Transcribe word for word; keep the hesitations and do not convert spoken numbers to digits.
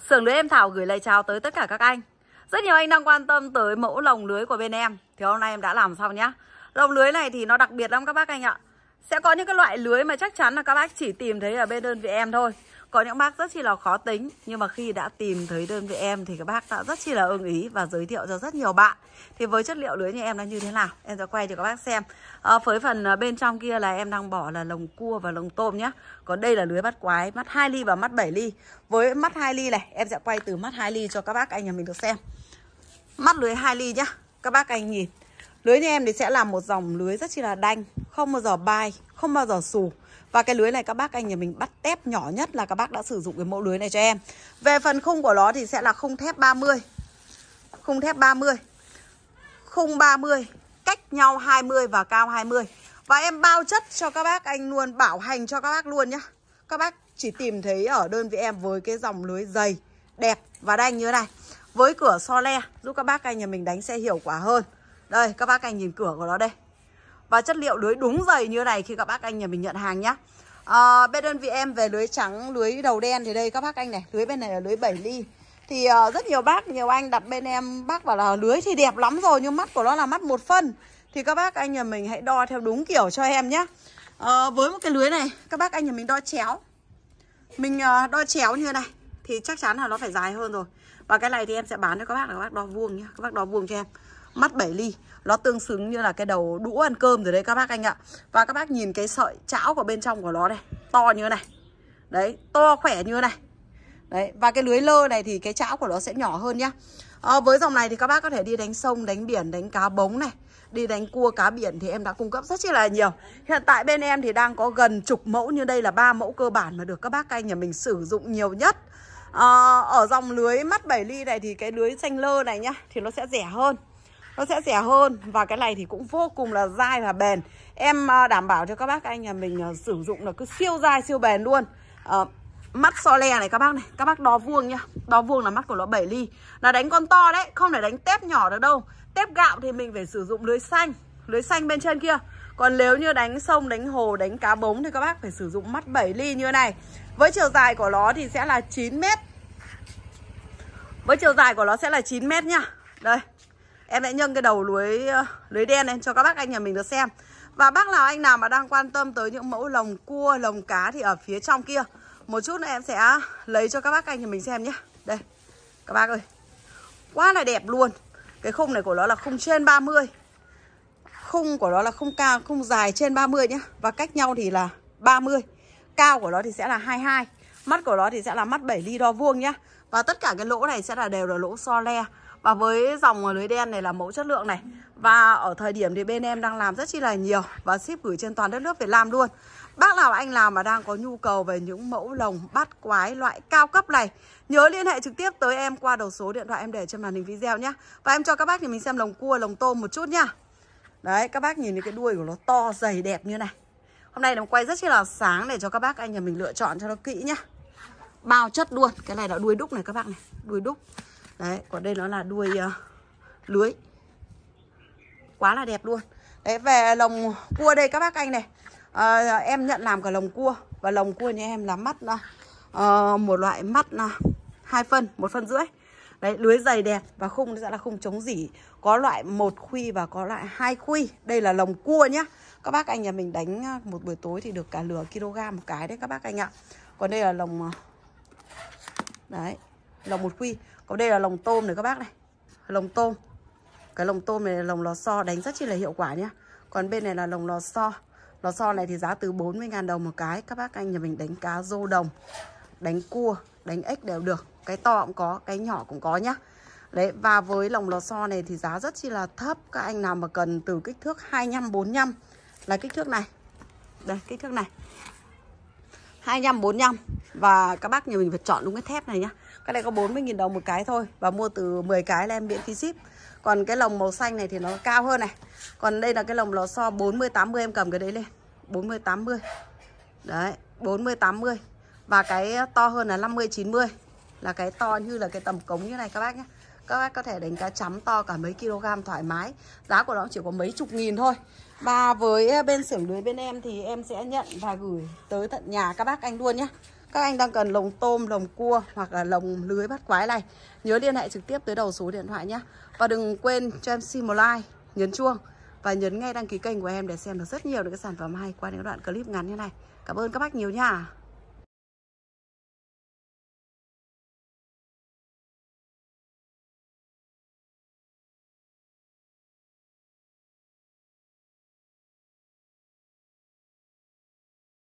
Xưởng lưới em Thảo gửi lời chào tới tất cả các anh. Rất nhiều anh đang quan tâm tới mẫu lồng lưới của bên em. Thì hôm nay em đã làm xong nhá. Lồng lưới này thì nó đặc biệt lắm các bác anh ạ. Sẽ có những cái loại lưới mà chắc chắn là các bác chỉ tìm thấy ở bên đơn vị em thôi. Có những bác rất chi là khó tính, nhưng mà khi đã tìm thấy đơn vị em thì các bác đã rất chi là ưng ý và giới thiệu cho rất nhiều bạn. Thì với chất liệu lưới như em là như thế nào, em sẽ quay cho các bác xem. à, Với phần bên trong kia là em đang bỏ là lồng cua và lồng tôm nhá. Còn đây là lưới bắt quái, mắt hai ly và mắt bảy ly. Với mắt hai ly này, em sẽ quay từ mắt hai ly cho các bác anh nhà mình được xem. Mắt lưới hai ly nhá, các bác anh nhìn. Lưới như em thì sẽ là một dòng lưới rất chi là đanh, không bao giờ bay, không bao giờ xù. Và cái lưới này các bác anh nhà mình bắt tép nhỏ nhất là các bác đã sử dụng cái mẫu lưới này cho em. Về phần khung của nó thì sẽ là khung thép ba mươi. Khung thép ba mươi. Khung ba mươi, cách nhau hai mươi và cao hai mươi. Và em bao chất cho các bác anh luôn, bảo hành cho các bác luôn nhá. Các bác chỉ tìm thấy ở đơn vị em với cái dòng lưới dày, đẹp và đanh như thế này. Với cửa so le, giúp các bác anh nhà mình đánh sẽ hiệu quả hơn. Đây, các bác anh nhìn cửa của nó đây. Và chất liệu lưới đúng dày như này khi các bác anh nhà mình nhận hàng nhá. à, Bên đơn vị em về lưới trắng, lưới đầu đen thì đây các bác anh này. Lưới bên này là lưới bảy ly. Thì uh, rất nhiều bác, nhiều anh đặt bên em, bác bảo là lưới thì đẹp lắm rồi, nhưng mắt của nó là mắt một phân. Thì các bác anh nhà mình hãy đo theo đúng kiểu cho em nhé. à, Với một cái lưới này, các bác anh nhà mình đo chéo. Mình uh, đo chéo như này thì chắc chắn là nó phải dài hơn rồi. Và cái này thì em sẽ bán cho các bác là các bác đo vuông nhé. Các bác đo vuông cho em. Mắt bảy ly, nó tương xứng như là cái đầu đũa ăn cơm rồi đấy các bác anh ạ. Và các bác nhìn cái sợi chảo của bên trong của nó đây, to như này. Đấy, to khỏe như này. Đấy, và cái lưới lơ này thì cái chảo của nó sẽ nhỏ hơn nhá. à, Với dòng này thì các bác có thể đi đánh sông, đánh biển, đánh cá bống này, đi đánh cua cá biển thì em đã cung cấp rất chi là nhiều. Hiện tại bên em thì đang có gần chục mẫu, như đây là ba mẫu cơ bản mà được các bác anh nhà mình sử dụng nhiều nhất. à, Ở dòng lưới mắt bảy ly này thì cái lưới xanh lơ này nhá, thì nó sẽ rẻ hơn. Nó sẽ rẻ hơn. Và cái này thì cũng vô cùng là dai và bền. Em đảm bảo cho các bác anh nhà mình sử dụng là cứ siêu dai siêu bền luôn. à, Mắt so le này các bác này, các bác đo vuông nhá. Đo vuông là mắt của nó bảy ly. Là đánh con to đấy, không thể đánh tép nhỏ được đâu. Tép gạo thì mình phải sử dụng lưới xanh, lưới xanh bên trên kia. Còn nếu như đánh sông, đánh hồ, đánh cá bống thì các bác phải sử dụng mắt bảy ly như này. Với chiều dài của nó thì sẽ là chín mét. Với chiều dài của nó sẽ là chín mét nhá. Đây, em sẽ nhân cái đầu lưới lưới đen lên cho các bác anh nhà mình được xem. Và bác nào anh nào mà đang quan tâm tới những mẫu lồng cua, lồng cá thì ở phía trong kia một chút nữa em sẽ lấy cho các bác anh nhà mình xem nhé. Đây, các bác ơi, quá là đẹp luôn. Cái khung này của nó là khung trên ba mươi. Khung của nó là khung cao, khung dài trên ba mươi nhé. Và cách nhau thì là ba mươi. Cao của nó thì sẽ là hai mươi hai. Mắt của nó thì sẽ là mắt bảy ly đo vuông nhé. Và tất cả cái lỗ này sẽ là đều là lỗ so le. Và với dòng lưới đen này là mẫu chất lượng này. Và ở thời điểm thì bên em đang làm rất chi là nhiều và ship gửi trên toàn đất nước Việt Nam luôn. Bác nào anh nào mà đang có nhu cầu về những mẫu lồng bắt quái loại cao cấp này, nhớ liên hệ trực tiếp tới em qua đầu số điện thoại em để trên màn hình video nhé. Và em cho các bác thì mình xem lồng cua, lồng tôm một chút nhá. Đấy, các bác nhìn cái đuôi của nó to, dày, đẹp như này. Hôm nay nó quay rất chi là sáng để cho các bác anh nhà mình lựa chọn cho nó kỹ nhá. Bao chất luôn. Cái này là đuôi đúc này các bác này, đuôi đúc. Đấy, còn đây nó là đuôi uh, lưới. Quá là đẹp luôn. Đấy, về lồng cua đây các bác anh này, à, em nhận làm cả lồng cua. Và lồng cua nhà em là mắt uh, một loại mắt uh, hai phân, một phân rưỡi. Đấy, lưới dày đẹp và khung sẽ là khung chống rỉ. Có loại một khuy và có loại hai khuy. Đây là lồng cua nhá. Các bác anh nhà mình đánh một buổi tối thì được cả nửa kg một cái đấy các bác anh ạ. Còn đây là lồng, đấy, lồng một khuy. Còn đây là lồng tôm này các bác này, lồng tôm. Cái lồng tôm này là lồng lò xo đánh rất chi là hiệu quả nhá. Còn bên này là lồng lò xo. Lò xo này thì giá từ bốn mươi ngàn đồng một cái. Các bác anh nhà mình đánh cá rô đồng, đánh cua, đánh ếch đều được. Cái to cũng có, cái nhỏ cũng có nhá. Đấy, và với lồng lò xo này thì giá rất chi là thấp. Các anh nào mà cần từ kích thước hai mươi lăm bốn mươi lăm là kích thước này. Đây, kích thước này hai mươi lăm bốn mươi lăm. Và các bác nhà mình phải chọn đúng cái thép này nhá. Cái này có bốn mươi nghìn đồng một cái thôi. Và mua từ mười cái là em miễn phí ship. Còn cái lồng màu xanh này thì nó cao hơn này. Còn đây là cái lồng lò xo bốn mươi tám mươi, em cầm cái đấy lên, bốn mươi tám mươi. Đấy, bốn mươi tám mươi. Và cái to hơn là năm mươi chín mươi. Là cái to như là cái tầm cống như này các bác nhé. Các bác có thể đánh cá chấm to cả mấy kg thoải mái. Giá của nó chỉ có mấy chục nghìn thôi. Và với bên xưởng lưới bên em thì em sẽ nhận và gửi tới tận nhà các bác anh luôn nhé. Các anh đang cần lồng tôm, lồng cua hoặc là lồng lưới bắt quái này, nhớ liên hệ trực tiếp tới đầu số điện thoại nhé. Và đừng quên cho em xin một like, nhấn chuông và nhấn ngay đăng ký kênh của em để xem được rất nhiều những cái sản phẩm hay qua những đoạn clip ngắn như này. Cảm ơn các bác nhiều nha.